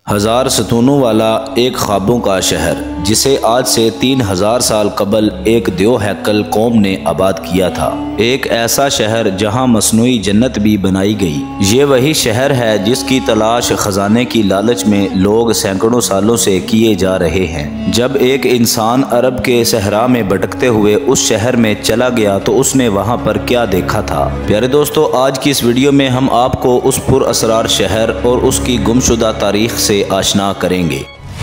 हजार सतूनों वाला एक ख्वाबों का शहर, जिसे आज से 3000 साल कबल एक देव हैकल कौम ने आबाद किया था। एक ऐसा शहर जहां मसनूई जन्नत भी बनाई गई। ये वही शहर है जिसकी तलाश खजाने की लालच में लोग सैकड़ों सालों से किए जा रहे हैं। जब एक इंसान अरब के सहरा में भटकते हुए उस शहर में चला गया तो उसने वहां पर क्या देखा था। प्यारे दोस्तों, आज की इस वीडियो में हम आपको उस पुरअसरार शहर और उसकी गुमशुदा तारीख से आशना करेंगे।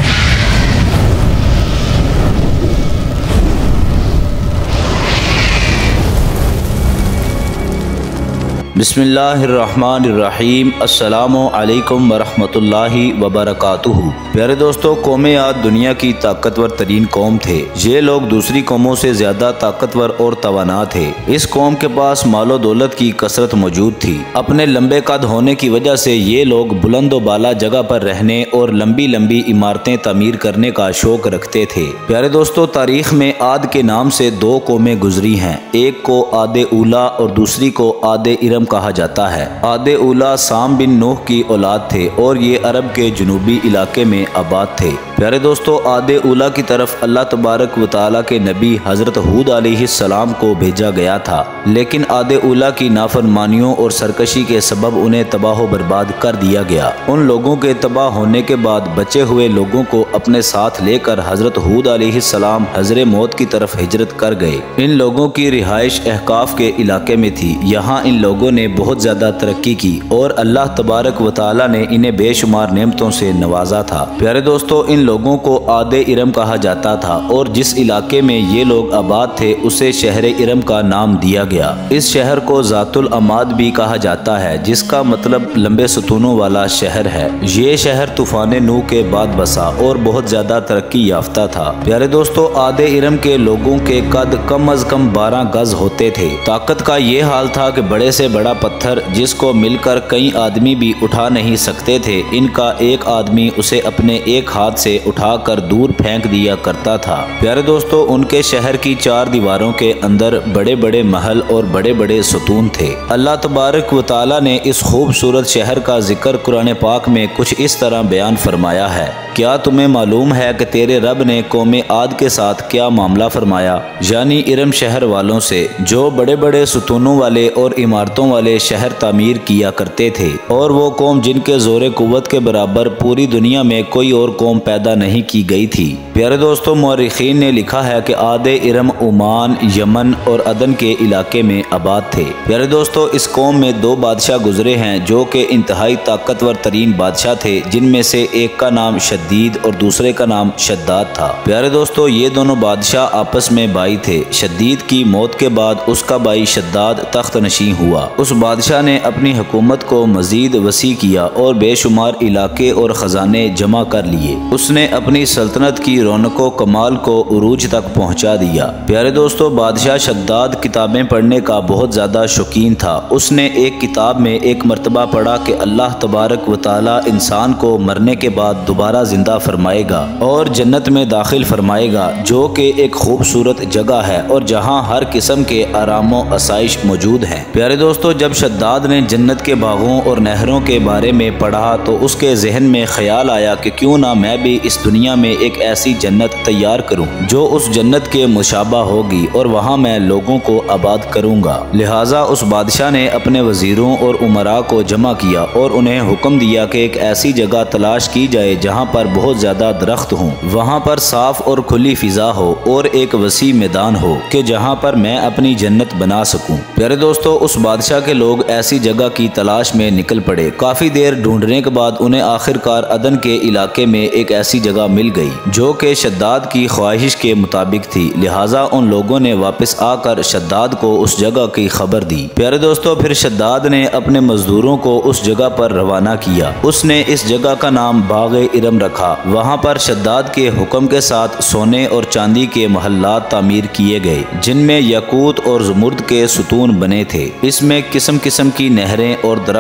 बिस्मिल्लाहिर्रहमानिर्रहीम। अस्सलामु अलैकुम वरहमतुल्लाहि वबरकातुहू। प्यारे दोस्तों, कौम आद दुनिया की ताकतवर तरीन कौम थे। ये लोग दूसरी कौमों से ज्यादा ताकतवर और तवाना थे। इस कौम के पास मालो दौलत की कसरत मौजूद थी। अपने लंबे कद होने की वजह से ये लोग बुलंद व बाला जगह पर रहने और लंबी लंबी इमारतें तामीर करने का शौक रखते थे। प्यारे दोस्तों, तारीख में आद के नाम से दो कौमें गुजरी हैं। एक को आदे उला और दूसरी को आदे इरम कहा जाता है। आदे उला साम बिन नूह की औलाद थे और ये अरब के जुनूबी इलाके में आबाद थे। प्यारे दोस्तों, आदे उला की तरफ अल्लाह तबारक व तआला के नबी हजरत हूद अलैहिस्सलाम को भेजा गया था, लेकिन आदे उला की नाफरमानियों और सरकशी के सबब उन्हें तबाह बर्बाद कर दिया गया। उन लोगों के तबाह होने के बाद बचे हुए लोगों को अपने साथ लेकर हजरत हूद अलैहिस्सलाम हजरे मौत की तरफ हिजरत कर गए। इन लोगों की रिहाइश अहकाफ के इलाके में थी। यहाँ इन लोगों ने बहुत ज्यादा तरक्की की और अल्लाह तबारक व तआला ने इन्हें बेशुमार नेमतों से नवाजा था। प्यारे दोस्तों, इन लोगों को आदे इरम कहा जाता था और जिस इलाके में ये लोग आबाद थे उसे शहर इरम का नाम दिया गया। इस शहर को जातुल अमाद भी कहा जाता है, जिसका मतलब लंबे सतूनों वाला शहर है। ये शहर तूफान नूह के बाद बसा और बहुत ज्यादा तरक्की याफ्ता था। प्यारे दोस्तों, आदे इरम के लोगों के कद कम अज कम 12 गज होते थे। ताकत का ये हाल था कि बड़े से बड़ा पत्थर जिसको मिलकर कई आदमी भी उठा नहीं सकते थे, इनका एक आदमी उसे अपने एक हाथ से उठाकर दूर फेंक दिया करता था। प्यारे दोस्तों, उनके शहर की 4 दीवारों के अंदर बड़े बड़े महल और बड़े बड़े सतून थे। अल्लाह तबारक व तआला ने इस खूबसूरत शहर का जिक्र कुरान पाक में कुछ इस तरह बयान फरमाया है। क्या तुम्हें मालूम है कि तेरे रब ने कौम आद के साथ क्या मामला फरमाया, यानी इरम शहर वालों से, जो बड़े बड़े सतूनों वाले और इमारतों वाले शहर तामीर किया करते थे, और वो कौम जिनके जोरे कुव्वत के बराबर पूरी दुनिया में कोई और कौम पैदा नहीं की गई थी। प्यारे दोस्तों, मुअर्रिखीन ने लिखा है कि आदे इरम ओमान, यमन और अदन के इलाके में आबाद थे। प्यारे दोस्तों, इस कौम में 2 बादशाह गुजरे हैं जो कि इंतहाई ताकतवर तरीन बादशाह थे, जिनमें से एक का नाम शद्दीद और दूसरे का नाम शद्दाद था। प्यारे दोस्तों, ये दोनों बादशाह आपस में भाई थे। शद्दीद की मौत के बाद उसका भाई शद्दाद तख्त नशीं हुआ। उस बादशाह ने अपनी हुकूमत को मजीद वसी किया और बेशुमार इलाके और खजाने जमा कर लिए। उसने अपनी सल्तनत की रौनको कमाल को उरूज तक पहुंचा दिया। प्यारे दोस्तों, बादशाह शद्दाद किताबें पढ़ने का बहुत ज्यादा शौकीन था। उसने एक किताब में एक मरतबा पढ़ा कि अल्लाह तबारक व तआला इंसान को मरने के बाद दोबारा जिंदा फरमाएगा और जन्नत में दाखिल फरमाएगा, जो कि एक खूबसूरत जगह है और जहाँ हर किस्म के आरामो आसाइश मौजूद हैं। प्यारे दोस्तों, जब शद्दाद ने जन्नत के बागों और नहरों के बारे में पढ़ा तो उसके जहन में ख्याल आया कि क्यों ना मैं भी इस दुनिया में एक ऐसी जन्नत तैयार करूं जो उस जन्नत के मुशाबा होगी और वहां मैं लोगों को आबाद करूंगा। लिहाजा उस बादशाह ने अपने वजीरों और उमरा को जमा किया और उन्हें हुक्म दिया कि एक ऐसी जगह तलाश की जाए जहां पर बहुत ज्यादा दरख्त हों, वहां पर साफ और खुली फिजा हो और एक वसी मैदान हो कि जहां पर मैं अपनी जन्नत बना सकूं। प्यारे दोस्तों, उस बादशाह के लोग ऐसी जगह की तलाश में निकल पड़े। काफी देर ढूंढने के बाद उन्हें आखिरकार अदन के इलाके में एक ऐसी जगह मिल गई जो कि शद्दाद की ख्वाहिश के मुताबिक थी। लिहाजा उन लोगों ने वापस आकर शद्दाद को उस जगह की खबर दी। प्यारे दोस्तों, फिर शद्दाद ने अपने मजदूरों को उस जगह पर रवाना किया। उसने इस जगह का नाम बाग़ इरम रखा। वहाँ पर शद्दाद के हुक्म के साथ सोने और चांदी के महल्लात तामीर किए गए, जिनमें यकूत और ज़मुर्द के सुतून बने थे। इसमें किस्म किस्म की नहरें और दरख्त लगा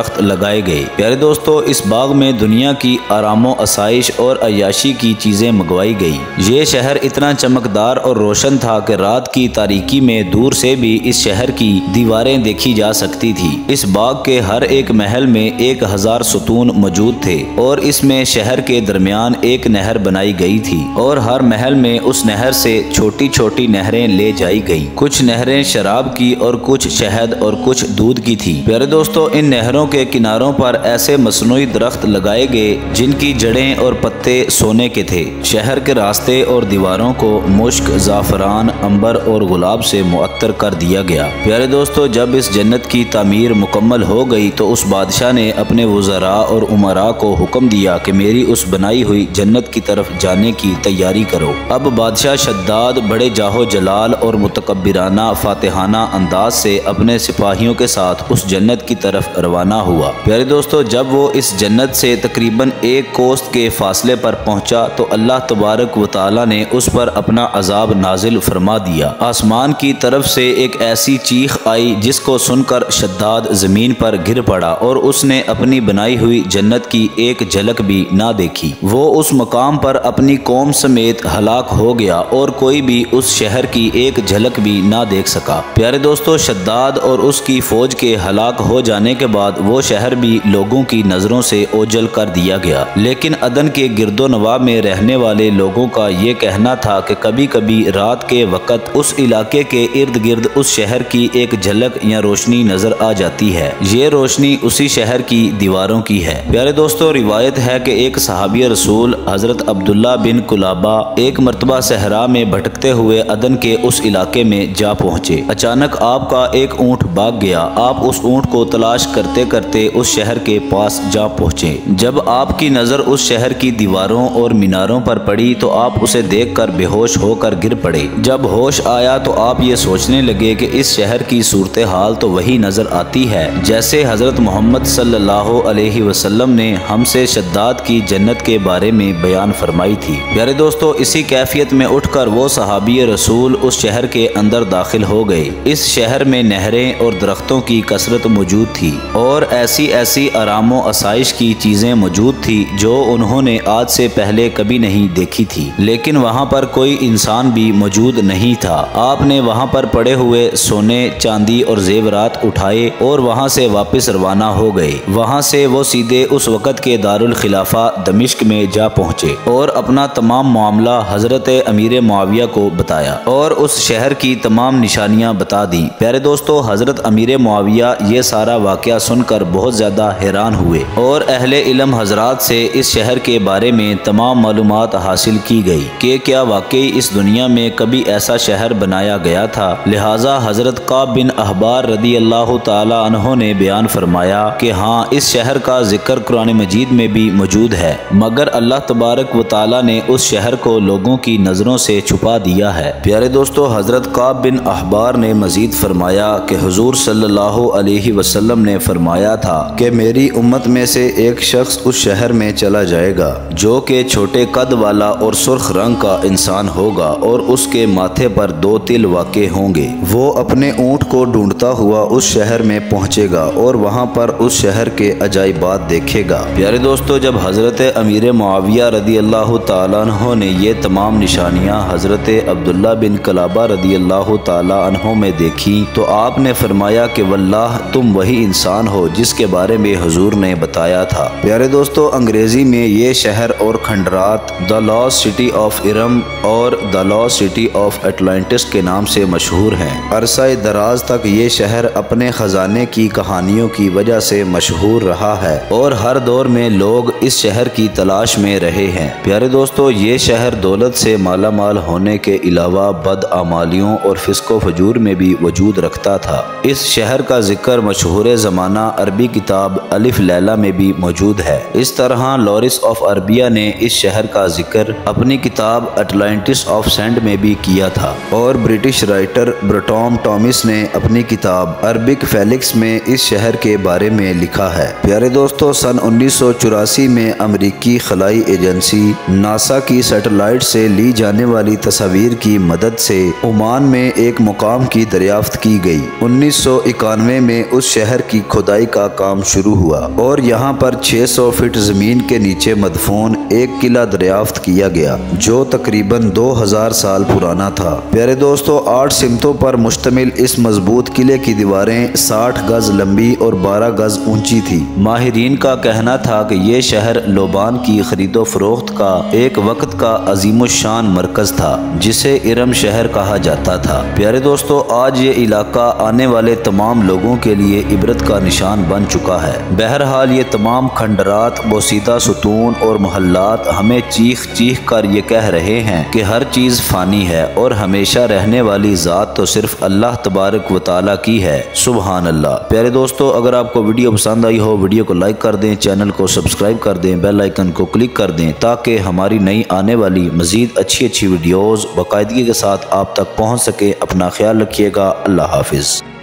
लगाए गए। प्यारे दोस्तों, इस बाग में दुनिया की आरामो आसाइश और अय्याशी की चीजें मंगवाई गई। ये शहर इतना चमकदार और रोशन था कि रात की तारीकी में दूर से भी इस शहर की दीवारें देखी जा सकती थी। इस बाग के हर एक महल में 1000 सुतून मौजूद थे और इसमें शहर के दरमियान एक नहर बनाई गई थी और हर महल में उस नहर से छोटी छोटी नहरें ले जाई गई। कुछ नहरें शराब की और कुछ शहद और कुछ दूध की थी। प्यारे दोस्तों, इन नहरों के किनारों पर ऐसे मसनूई दरख्त लगाए गए जिनकी जड़ें और पत्ते सोने के थे। शहर के रास्ते और दीवारों को मुश्क, जाफरान, अंबर और गुलाब से मुअत्तर कर दिया गया। प्यारे दोस्तों, जब इस जन्नत की तामीर मुकम्मल हो गई तो उस बादशाह ने अपने वज़रा और उमरा को हुक्म दिया कि मेरी उस बनाई हुई जन्नत की तरफ जाने की तैयारी करो। अब बादशाह शद्दाद बड़े जाहो जलाल और मुतकब्बिराना फातिहाना अंदाज से अपने सिपाहियों के साथ उस जन्नत की तरफ रवाना हुआ। प्यारे दोस्तों, जब वो इस जन्नत से तकरीबन 1 कोस के फासले पर पहुंचा तो अल्लाह तबारक व तआला ने उस पर अपना अजाब नाजिल फरमा दिया। आसमान की तरफ से एक ऐसी चीख आई जिसको सुनकर शद्दाद जमीन पर गिर पड़ा और उसने अपनी बनाई हुई जन्नत की एक झलक भी ना देखी। वो उस मकाम पर अपनी कौम समेत हलाक हो गया और कोई भी उस शहर की एक झलक भी ना देख सका। प्यारे दोस्तों, शद्दाद और उसकी फौज के हलाक हो जाने के बाद वो शहर भी लोगों की नजरों से ओझल कर दिया गया। लेकिन अदन के गिरदो नवाब में रहने वाले लोगों का ये कहना था कि कभी कभी रात के वक़्त उस इलाके के इर्द गिर्द उस शहर की एक झलक या रोशनी नजर आ जाती है। ये रोशनी उसी शहर की दीवारों की है। प्यारे दोस्तों, रिवायत है कि एक सहाबी रसूल हजरत अब्दुल्ला बिन कुलाबा एक मरतबा सहरा में भटकते हुए अदन के उस इलाके में जा पहुँचे। अचानक आपका एक ऊँट भाग गया। आप उस ऊँट को तलाश करते करते उस शहर के पास जा पहुँचे। जब आपकी नज़र उस शहर की दीवारों और मीनारों पर पड़ी तो आप उसे देखकर बेहोश होकर गिर पड़े। जब होश आया तो आप ये सोचने लगे कि इस शहर की सूरत हाल तो वही नजर आती है जैसे हजरत मोहम्मद सल्लल्लाहु अलैहि वसल्लम ने हमसे शद्दाद की जन्नत के बारे में बयान फरमाई थी। प्यारे दोस्तों, इसी कैफियत में उठकर वो सहाबी रसूल उस शहर के अंदर दाखिल हो गए। इस शहर में नहरें और दरख्तों की कसरत मौजूद थी और ऐसी ऐसी आरामो आसाइश की चीजें मौजूद थी जो उन्होंने आज से पहले कभी नहीं देखी थी। लेकिन वहाँ पर कोई इंसान भी मौजूद नहीं था। आपने वहाँ पर पड़े हुए सोने, चांदी और जेवरात उठाए और वहाँ से वापस रवाना हो गए। वहाँ से वो सीधे उस वक़्त के दारुल खिलाफा दमिश्क में जा पहुँचे और अपना तमाम मामला हजरत अमीर मुआविया को बताया और उस शहर की तमाम निशानियाँ बता दी। प्यारे दोस्तों, हजरत अमीर मुआविया ये सारा वाक़या सुनकर बहुत ज़्यादा हैरान हुए और अहले इल्म हजरात से इस शहर के बारे में तमाम मालूमात हासिल की गई कि क्या वाकई इस दुनिया में कभी ऐसा शहर बनाया गया था। लिहाजा हजरत काब बिन अहबार रदी अल्लाह ताला अन्हो ने बयान फरमाया कि हाँ, इस शहर का जिक्र कुरान मजीद में भी मौजूद है, मगर अल्लाह तबारक व ताला ने उस शहर को लोगों की नज़रों से छुपा दिया है। प्यारे दोस्तों, हजरत काब बिन अहबार ने मजीद फरमाया कि हुजूर सल्लल्लाहु अलैहि वसल्लम ने फरमाया था कि मेरी उम्मत में से एक शख्स उस शहर में चला जाएगा जो कि छोटे कद वाला और सुर्ख रंग का इंसान होगा और उसके माथे पर 2 तिल वाक़े होंगे। वो अपने ऊँट को ढूंढता हुआ उस शहर में पहुँचेगा और वहाँ पर उस शहर के अजाइबात देखेगा। प्यारे दोस्तों, जब हजरत अमीर मुआविया रदी अल्लाह ताला अन्हो ने ये तमाम निशानियाँ हजरत अब्दुल्ला बिन कुलाबा रदी अल्लाह ताला अन्हो में देखी तो आपने फरमाया कि वल्लाह तुम वही इंसान हो जिसके बारे में हुजूर ने बताया था। प्यारे दोस्तों, अंग्रेजी में ये शहर और खंडरात the lost city of Iram और the lost city of Atlantis के नाम से मशहूर हैं। अरसा दराज तक ये शहर अपने खजाने की कहानियों की वजह से मशहूर रहा है और हर दौर में लोग इस शहर की तलाश में रहे हैं। प्यारे दोस्तों, ये शहर दौलत से माला माल होने के अलावा बदआमालियों और फिस्को फजूर में भी वजूद रखता था। इस शहर का जिक्र मशहूर ज़माना अरबी किताब अलिफ लैला में भी मौजूद है। इस तरह लॉरिस ऑफ अरबिया ने इस शहर का जिक्र अपनी किताब अटलांटिस ऑफ सेंड में भी किया था और ब्रिटिश राइटर ब्रटॉम टॉमिस ने अपनी किताब अरबिक फेलिक्स में इस शहर के बारे में लिखा है। प्यारे दोस्तों, सन 1984 में अमेरिकी खलाई एजेंसी नासा की सैटेलाइट से ली जाने वाली तस्वीर की मदद से ओमान में एक मुकाम की दरियाफ्त की गई। 1991 में उस शहर की खुदाई का काम शुरू हुआ और यहाँ पर 600 फीट जमीन के नीचे मदफून एक किला दरियाफ्त किया गया जो तकरीबन 2000 साल पुराना था। प्यारे दोस्तों, 8 सिमतों पर मुश्तमिल इस मजबूत किले की दीवारें 60 गज लंबी और 12 गज ऊंची थी। माहिरीन का कहना था कि ये शहर लोबान की खरीदो फरोख्त का एक वक्त का अजीमुशान मरकज था जिसे इरम शहर कहा जाता था। प्यारे दोस्तों, आज ये इलाका आने वाले तमाम लोगों के लिए इबरत का निशान बन चुका है। बहरहाल ये तमाम खंडरात, बोसीदा सुतून और मोहल्लात हमें चीख चीख कर ये कह रहे हैं कि हर चीज़ फ़ानी है और हमेशा रहने वाली ज़ात तो सिर्फ अल्लाह तबारक व तआला की है। सुबहान अल्लाह। प्यारे दोस्तों, अगर आपको वीडियो पसंद आई हो, वीडियो को लाइक कर दें, चैनल को सब्सक्राइब कर दें, बेल आइकन को क्लिक कर दें ताकि हमारी नई आने वाली मज़ीद अच्छी वीडियोज़ बाकायदगी के साथ आप तक पहुँच सके। अपना ख्याल रखिएगा। अल्लाह हाफिज़।